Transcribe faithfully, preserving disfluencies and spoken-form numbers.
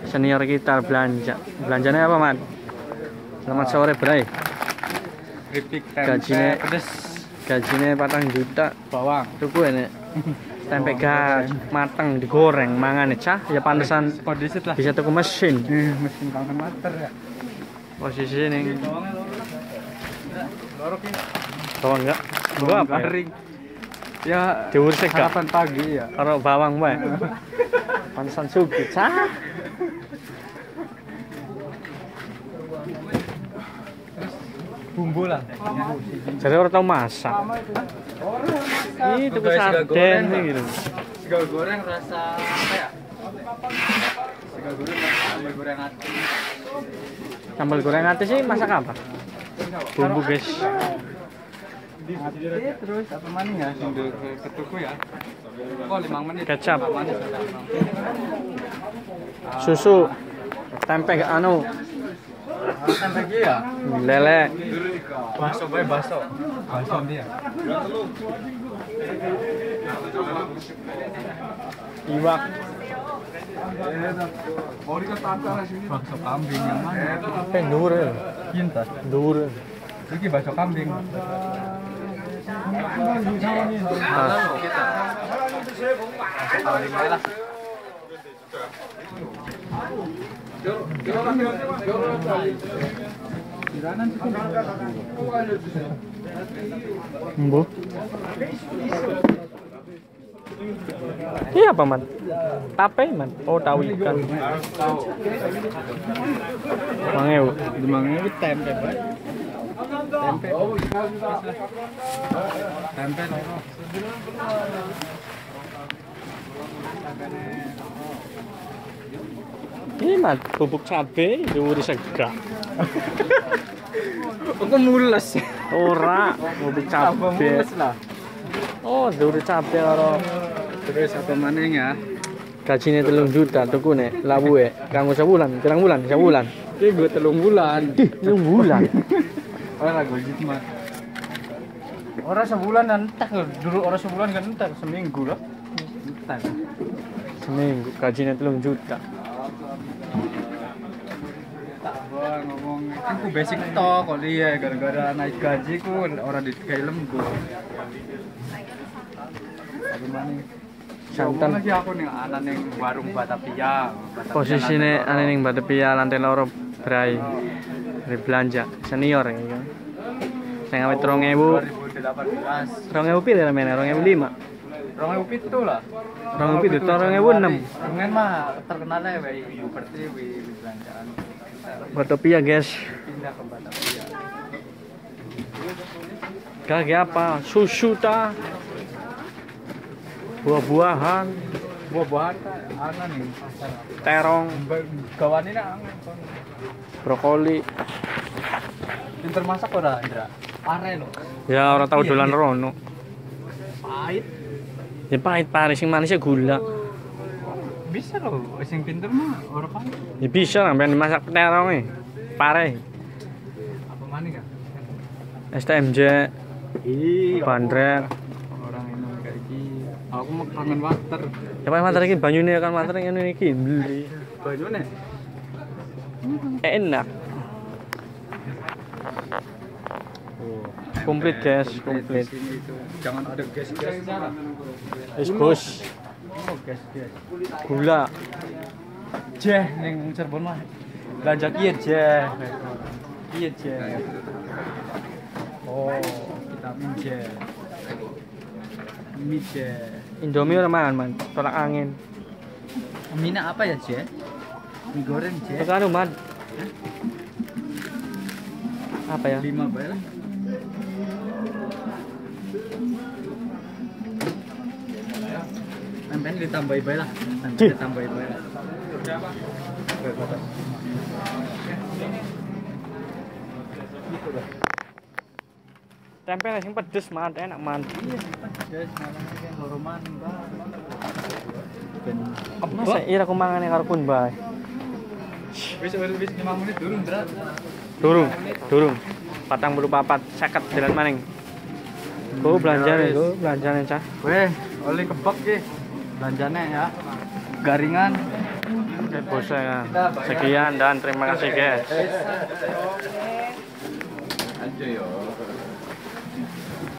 senior kita belanja. Belanjanya apa, Man? Selamat sore, Bray. Gajinya pedes. Gajinya patang juta. Bawang. Tuku ini. Tempe gas matang digoreng mangan cah ya pantesan Kondisi lah. bisa tuku mesin. Eh, mesin kangen mater ya. Posisi ini. Lorok ini. Bawang enggak? Enggak apa? Garing. Ya, Diurus gak? sarapan pagi ya. Karo bawang bae. Pantesan sugih cah. Bumbu lah. Jadi orang tahu masak. Ih, tuku sarden gitu. Sega goreng rasa apa ya? Sega goreng rasa sambal goreng ati. Sambal goreng ati sih masak apa? Bumbu, guys. Ati terus apa maning ya? Sing ke tuku ya. Kok lima menit. Kecap. Susu. Tempe anu. Tempe iki ya? Lele. Baso bae baso. Baso dia. Iwak. Bakso kambing yang mana? Pendur. Pintas. Dur. Iki bakso kambing. Pas. Embo. Iya apa, Man? Tape, Man. Oh, tahu ikan. Mangew. Demangnya itu tempe, Pak. Tempe. Tempe loro. Ini, Man, bubuk cabe diurus sega. Aku mules. Ora, bubuk cabe. Mules lah. Oh, diurus cabe karo Terus apa maning ya? gajine telung juta tuku nek lawuhe kanggo sebulan, pirang bulan? Sebulan. Iki gue telung bulan. Ih, telung bulan. Ora gue jitmat. Ora sebulan entek lho. Dulu ora sebulan kan entek, seminggu loh. Entek. Seminggu gajine telung juta. Tak bang ngomong kan ku basic tok kok dia gara-gara naik gaji ku ora dikai lembur. Apa maning? Santan. Lagi aku nih anak ning warung Batavia. Posisine ane ning Batavia lantai loro Bray. Dari belanja senior ya. Sing awet rong ewu. dua ribu delapan belas. rong ewu pira namanya? rong ewu lima. rong ewu pitu lah. rong ewu pitu, rong ewu enam. Pengen mah terkenalnya wae seperti wi belanjaan. Batavia, guys. Pindah ke Batavia. Kage apa? Susu ta? Buah-buahan, Buah-buahan kan ana nih pasar. terong, Gawane nak brokoli. pinter masak ora, Indra? Pare lho. Ya ora tau dolan rono. Pahit. Ya pahit pare sing manisnya gula. Bisa loh, sing pinter mah ora pahit. Ya bisa lah ben masak terong e. Pare. Apa maning ya? S T M J, Ih, bandrek. orang minum kayak iki. Aku mau kangen water. Ya Pak mantar iki banyune kan mantar ngene iki beli. Banyune. Enak. Oh, Komplit, guys, komplit. Jangan ada gas-gasnya. Wis bos, Oh, gas-gas. gula. Jeh ning Cirebon mah. Belanja kieu jeh. Kieu jeh. Oh, vitamin J. Mie J. Indomie ora mangan, Man. Tolak angin. Mina apa ya, J? Mie goreng, J. Itu anu, Man. Apa ya? lima bae lah. Sampai ditambahi bae lah. Sampai Cih. ditambahi bae lah. Tempe sing pedes, Man. Enak, Man. Iya, guys, malamnya kan loro maning, Bang. Masa ira aku mangane karo kun bae. Wis wis lima menit durung, Dra. Durung, durung. Patang bulu papat, seket jalan maning. Go belanja nih, go belanja nih cah. Weh, oli kebab ki. Belanjane ya. Garingan Oke, bosnya. Sekian dan terima kasih guys. Aja yo.